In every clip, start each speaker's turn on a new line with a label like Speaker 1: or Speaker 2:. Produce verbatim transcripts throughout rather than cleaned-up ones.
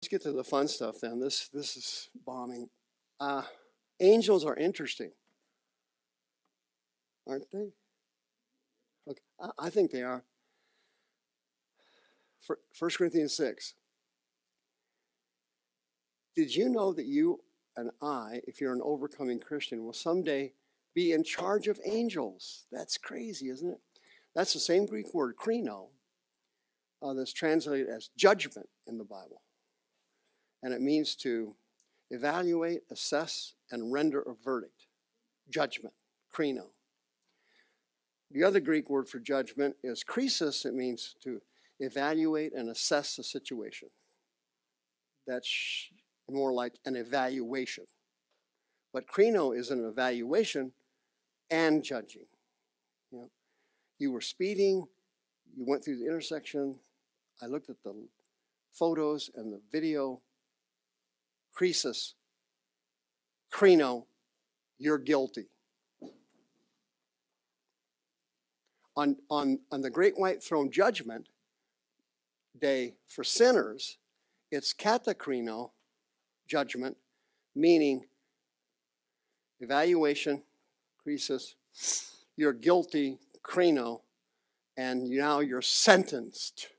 Speaker 1: let's get to the fun stuff then. This, this is bombing. Uh, angels are interesting, aren't they? Okay, I, I think they are. For, First Corinthians six. Did you know that you and I, if you're an overcoming Christian, will someday be in charge of angels? That's crazy, isn't it? That's the same Greek word, krino, uh, that's translated as judgment in the Bible. And it means to evaluate, assess, and render a verdict. Judgment, krino. The other Greek word for judgment is krisis. It means to evaluate and assess the situation. That's more like an evaluation. But krino is an evaluation and judging. You know, you were speeding, you went through the intersection, I looked at the photos and the video. Krisis, krino, you're guilty. On, on, on the great white throne judgment day for sinners, it's katakrino, judgment, meaning evaluation, krisis, you're guilty, krino, and now you're sentenced,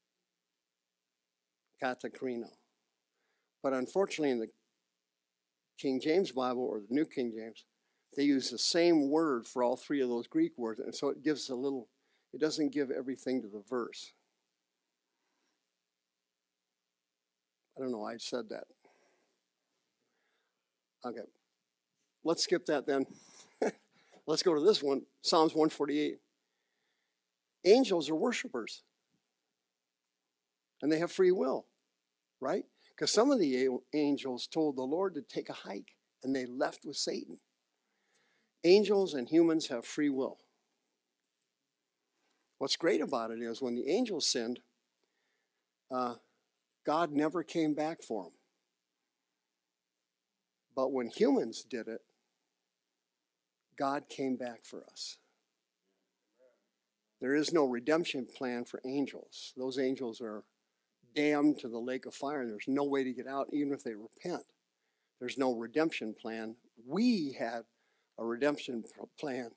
Speaker 1: katakrino. But unfortunately in the King James Bible or the New King James, they use the same word for all three of those Greek words, and so it gives a little, it doesn't give everything to the verse. I don't know why I said that. Okay, let's skip that then. Let's go to this one, Psalms one forty-eight. Angels are worshipers, and they have free will, right? Because some of the angels told the Lord to take a hike, and they left with Satan. Angels and humans have free will. What's great about it is when the angels sinned, uh, God never came back for them. But when humans did it, God came back for us. There is no redemption plan for angels. Those angels are damned to the lake of fire, and there's no way to get out, even if they repent. There's no redemption plan. We had a redemption plan.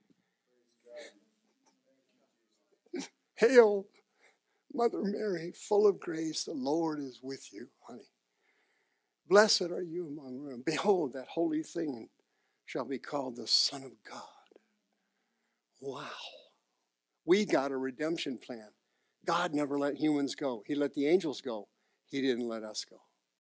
Speaker 1: Hail, Mother Mary, full of grace, the Lord is with you, honey. Blessed are you among women. Behold, that holy thing shall be called the Son of God. Wow. We got a redemption plan. God never let humans go. He let the angels go. He didn't let us go.